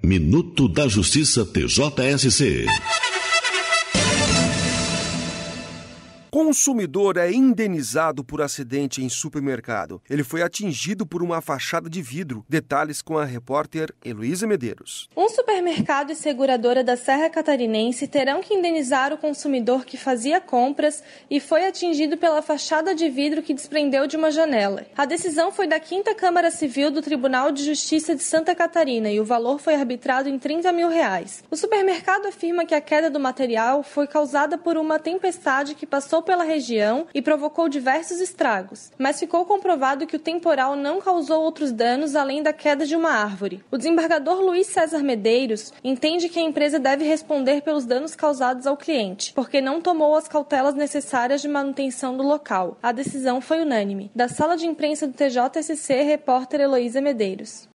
Minuto da Justiça TJSC. Consumidor é indenizado por acidente em supermercado. Ele foi atingido por uma fachada de vidro. Detalhes com a repórter Heloísa Medeiros. Um supermercado e seguradora da Serra Catarinense terão que indenizar o consumidor que fazia compras e foi atingido pela fachada de vidro que desprendeu de uma janela. A decisão foi da 5ª Câmara Civil do Tribunal de Justiça de Santa Catarina e o valor foi arbitrado em R$30 mil. O supermercado afirma que a queda do material foi causada por uma tempestade que passou pela região e provocou diversos estragos, mas ficou comprovado que o temporal não causou outros danos além da queda de uma árvore. O desembargador Luiz César Medeiros entende que a empresa deve responder pelos danos causados ao cliente, porque não tomou as cautelas necessárias de manutenção do local. A decisão foi unânime. Da sala de imprensa do TJSC, repórter Heloísa Medeiros.